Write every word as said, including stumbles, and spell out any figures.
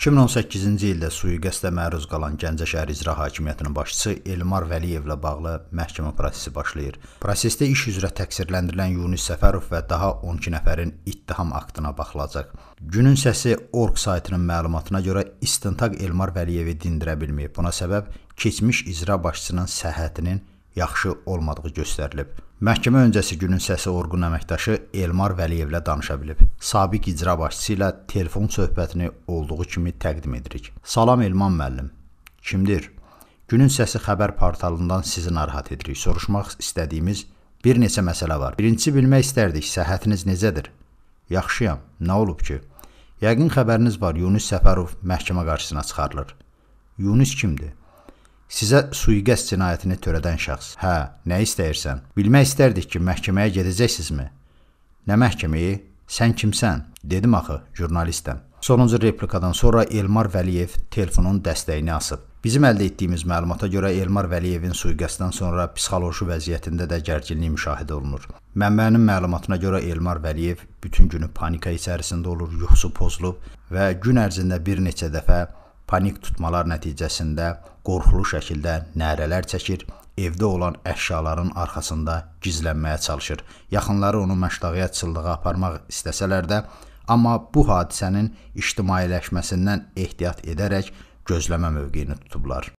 iki min on səkkizinci ildə sui-qəsdə məruz qalan Gəncə şəhər İcra Hakimiyyətinin başçısı Elmar Vəliyevlə bağlı məhkəmə prosesi başlayır. Prosesdə iş üzrə təqsirləndirilən Yunus Səfərov və daha on iki nəfərin ittiham aktına baxılacaq. Günün səsi Orq saytının məlumatına görə istintaq Elmar Vəliyevi dindirə bilməyib. Buna səbəb keçmiş icra başçısının səhhətinin yaxşı olmadığı göstərilib. Məhkəmə öncəsi Günün səsi Orqun əməkdaşı Elmar Vəliyevlə danışa bilib. Sabiq icra başçısı ilə telefon söhbətini olduğu kimi təqdim edirik. Salam Elman müəllim. Kimdir? Günün səsi xəbər portalından sizi narahat edirik. Soruşmaq istədiyimiz bir neçə məsələ var. Birincisi bilmək istərdik, səhhətiniz necədir? Yaxşıyam. Nə olub ki? Yəqin xəbəriniz var, Yunus Səfərov məhkəmə qarşısına çıxarılır. Yunus kimdir? Sizə sui-qəsd cinayətini törədən şəxs. Hə, nə istəyirsən? Bilmək istərdik ki, məhkəməyə gedəcəksinizmi? Nə məhkəməyi? Sən kimsən? Dedim axı, jurnalistəm. Sonuncu replikadan sonra Elmar Vəliyev telefonun dəstəyini asıb. Bizim əldə etdiyimiz məlumata görə Elmar Vəliyevin sui-qəsddən sonra psixoloji vəziyyətində də gərginlik müşahidə olunur. Mənbənin məlumatına görə Elmar Vəliyev bütün günü panika içərisində olur, yuxusu pozulub və gün ərzində bir neçə dəfə panik tutmalar nəticəsində qorxulu şəkildə nərələr çəkir, evdə olan əşyaların arxasında gizlənməyə çalışır. Yaxınları onu məşdaqiyyatçılığa aparmaq istəsələr də, amma bu hadisənin ictimailəşməsindən ehtiyat edərək gözləmə mövqeyini tutublar.